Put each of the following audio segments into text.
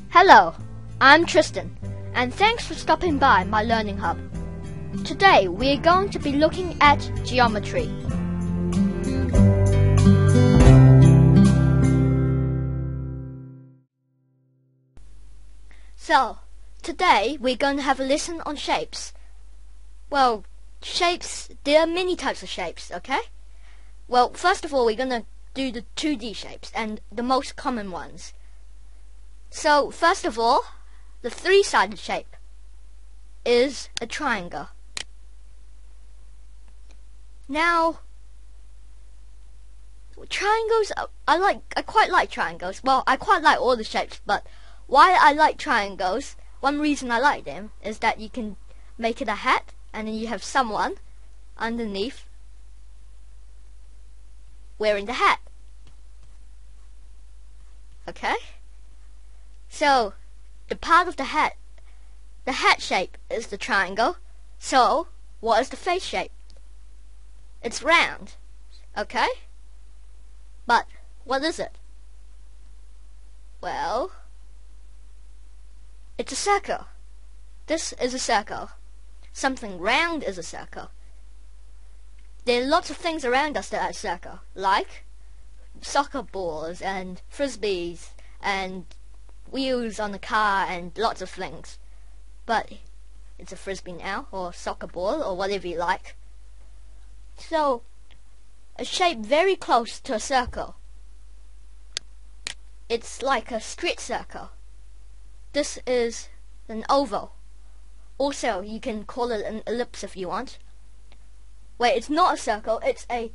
Hello, I'm Tristan, and thanks for stopping by my learning hub. Today we are going to be looking at geometry. So, today we're going to have a lesson on shapes. Well, shapes, there are many types of shapes, okay? Well, first of all, we're going to do the 2D shapes, and the most common ones. So, first of all, the 3-sided shape is a triangle. Now, triangles, I quite like triangles. Well, I quite like all the shapes, but why I like triangles, one reason I like them, is that you can make it a hat, and then you have someone underneath wearing the hat. Okay? So, the part of the hat shape is the triangle. So, what is the face shape? It's round. Okay? But, what is it? Well, it's a circle. This is a circle. Something round is a circle. There are lots of things around us that are a circle, like soccer balls and frisbees and wheels on a car and lots of things. But it's a frisbee now, or soccer ball, or whatever you like. So, a shape very close to a circle. It's like a straight circle. This is an oval. Also, you can call it an ellipse if you want. Wait, it's not a circle, it's an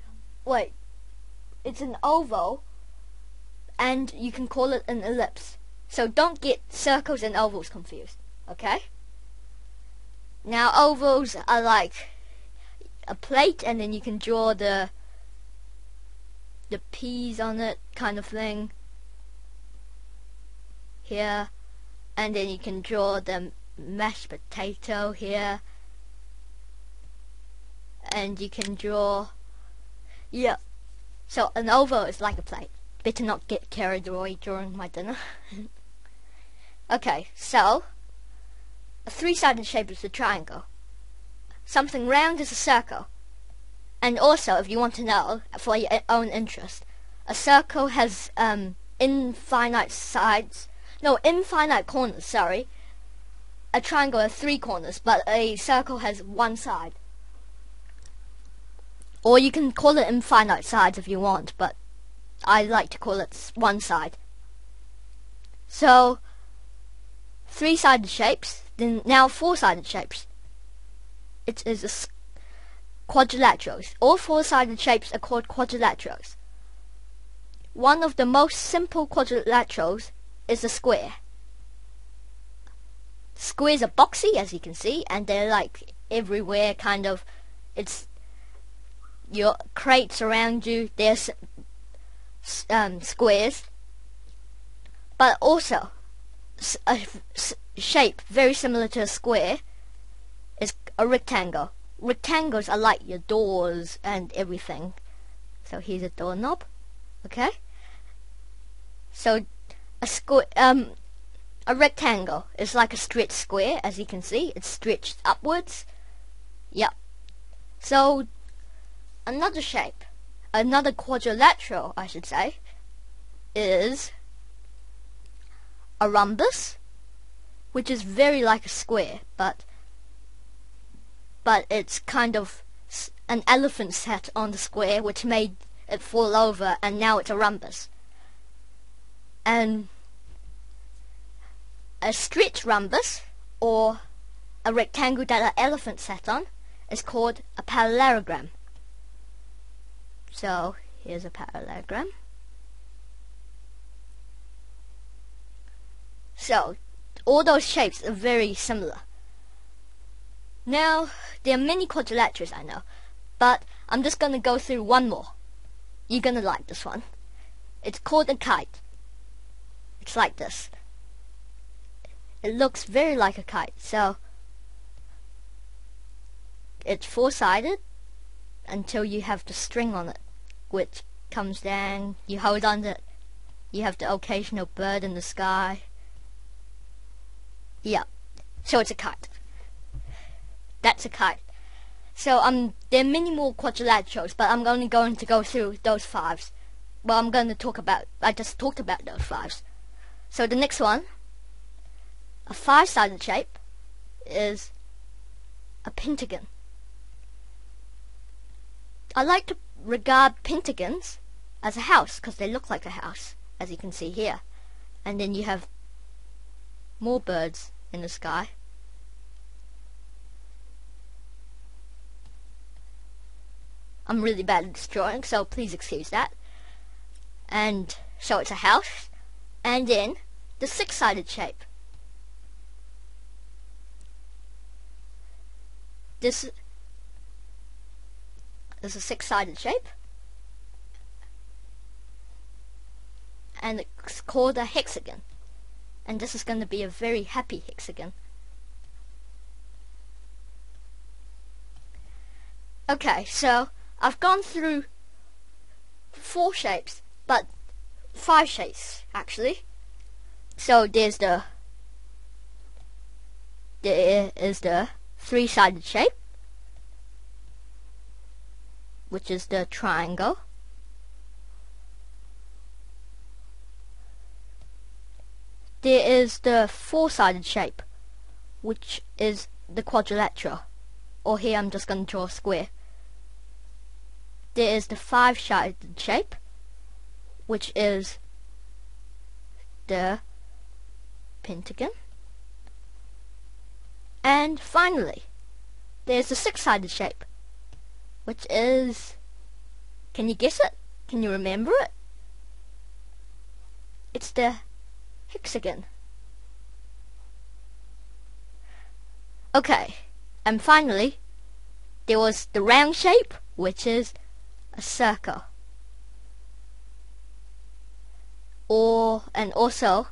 oval, and you can call it an ellipse. So don't get circles and ovals confused, okay? Now, ovals are like a plate, and then you can draw the peas on it, kind of thing, here, and then you can draw the mashed potato here, and you can draw, yeah. So an oval is like a plate. Better not get carried away during my dinner. Okay, so a 3-sided shape is a triangle. Something round is a circle. And also, if you want to know, for your own interest, a circle has infinite corners, sorry. A triangle has 3 corners, but a circle has 1 side. Or you can call it infinite sides if you want, but I like to call it 1 side. So, 3-sided shapes, then now 4-sided shapes. It is quadrilaterals. All 4-sided shapes are called quadrilaterals. One of the most simple quadrilaterals is a square. Squares are boxy, as you can see, and they're like everywhere, kind of. It's your crates around you, there's squares. But also, a shape very similar to a square is a rectangle. Rectangles are like your doors and everything. So here's a doorknob, okay? So a rectangle is like a stretched square, as you can see. It's stretched upwards. Yep. So another shape, another quadrilateral, I should say, is a rhombus, which is very like a square, but it's kind of an elephant sat on the square, which made it fall over, and now it's a rhombus. And a straight rhombus, or a rectangle that an elephant sat on, is called a parallelogram. So, here's a parallelogram. So, all those shapes are very similar. Now, there are many quadrilaterals, I know, but I'm just going to go through one more. You're going to like this one. It's called a kite. It's like this. It looks very like a kite, so it's 4-sided until you have the string on it, which comes down, you hold on to it, you have the occasional bird in the sky, Yeah. So it's a kite. That's a kite. So there are many more quadrilaterals, but I'm only going to go through those 5s. Well, I just talked about those 5s. So the next one, a 5-sided shape, is a pentagon. I like to regard pentagons as a house because they look like a house, as you can see here. And then you have more birds in the sky. I'm really bad at this drawing, so please excuse that. And so it's a house. And then the 6-sided shape. This is a 6-sided shape. And it's called a hexagon. And this is going to be a very happy hexagon. Okay, so I've gone through 4 shapes, but 5 shapes actually. So there is the 3-sided shape, which is the triangle. There is the 4-sided shape, which is the quadrilateral. Or here I'm just going to draw a square. There is the 5-sided shape, which is the pentagon. And finally, there's the 6-sided shape, which is... Can you guess it? Can you remember it? It's the hexagon. Okay, and finally, there was the round shape, which is a circle. And also,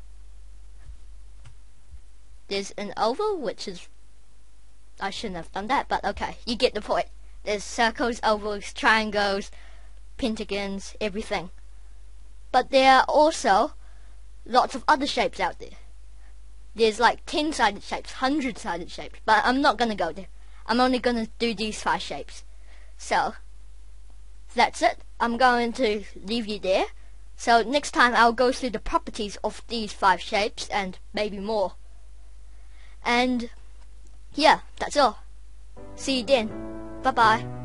there's an oval, which is... I shouldn't have done that, but okay, you get the point. There's circles, ovals, triangles, pentagons, everything. But there are also lots of other shapes out there. There's like 10-sided shapes, 100-sided shapes, but I'm not going to go there. I'm only going to do these 5 shapes. So, that's it. I'm going to leave you there. So next time I'll go through the properties of these 5 shapes and maybe more. And yeah, that's all. See you then. Bye bye.